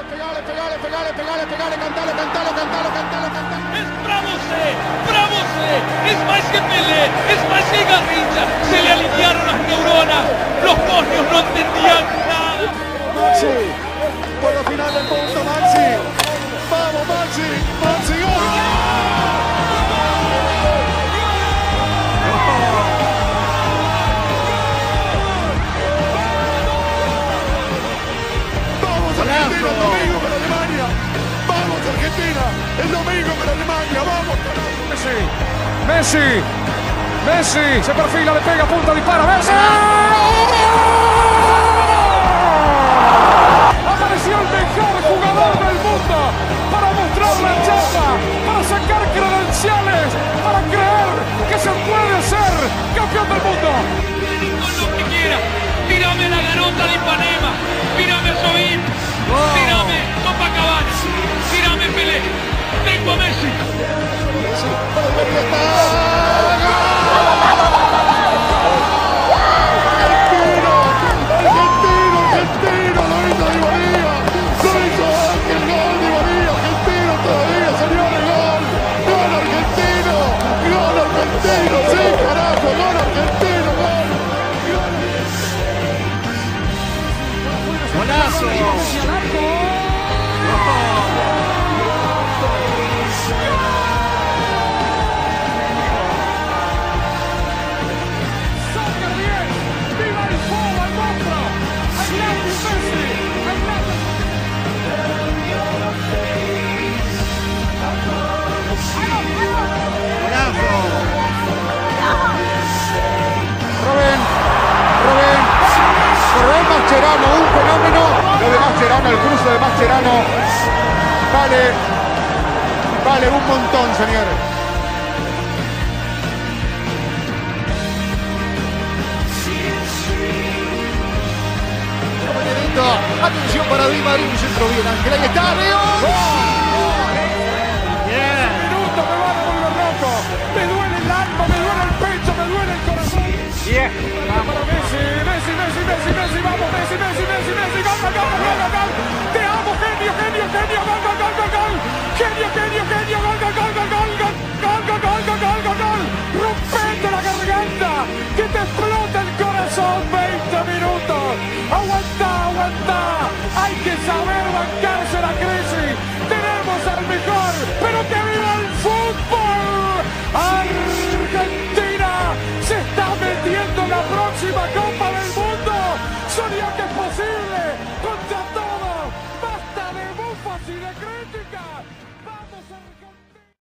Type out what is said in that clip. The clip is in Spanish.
Es bravo se, es más que Pelé, es más que Garrincha, se le alinearon las neuronas, los cosmios no entendían nada. Maxi, por la final del mundo, Maxi, vamos Maxi, ¡gol! Argentina, el domingo para Alemania. Vamos Argentina, el domingo para Alemania. Vamos. Messi, se perfila, le pega, punta, dispara. Messi. Apareció el mejor jugador del mundo para mostrar la chapa, para sacar credenciales, para creer que se puede ser campeón del mundo. Con lo que quiera, tírame la garota de Ipanema, tírame a Soín. Tírame Copacabana, tírame Pelé, tengo a Messi. Argentino, lo hizo Di María, lo hizo Ángel, gol Di María, argentino todavía, señores, gol argentino, sí carajo, gol argentino, Golazo. Rubén Mascherano, un fenómeno. Lo de Mascherano, el cruce de Mascherano vale un montón, señores. atención para Di María, un centro bien, Ángel, ahí está, León. Bien. Minuto, me va a volver loco. Me duele el alma, me duele el pecho, me duele el corazón. Bien. Para Messi, vamos, Messi, gol. Te amo, genio, gol. Gol. Rompete la garganta, que te explota el corazón. 20 minutos. Aguanta. Hay que saber bancarse la crisis. Tenemos al mejor, pero que viva el fútbol. Argentina se está metiendo en la próxima Copa del Mundo. Soñó que es posible contra todo. Basta de bufas y de críticas.